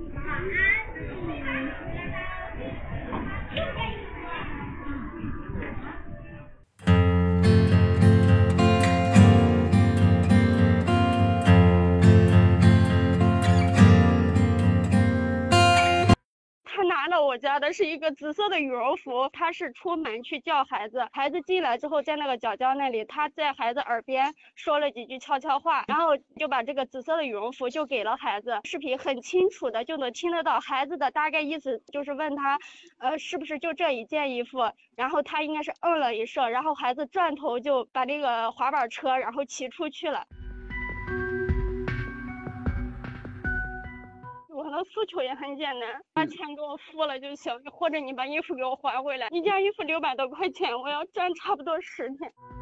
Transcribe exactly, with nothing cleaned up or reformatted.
他拿了我家的是一个紫色的羽绒服，他是出门去叫孩子，孩子进来之后，在那个角角那里，他在孩子耳边说了几句悄悄话，然后就把这个紫色的羽绒服就给了孩子。视频很清楚的就能听得到孩子的大概意思，就是问他，呃，是不是就这一件衣服？然后他应该是嗯了一声，然后孩子转头就把那个滑板车然后骑出去了。我的诉求也很简单，把钱给我付了就行，或者你把衣服给我还回来。一件衣服六百多块钱，我要赚差不多十天。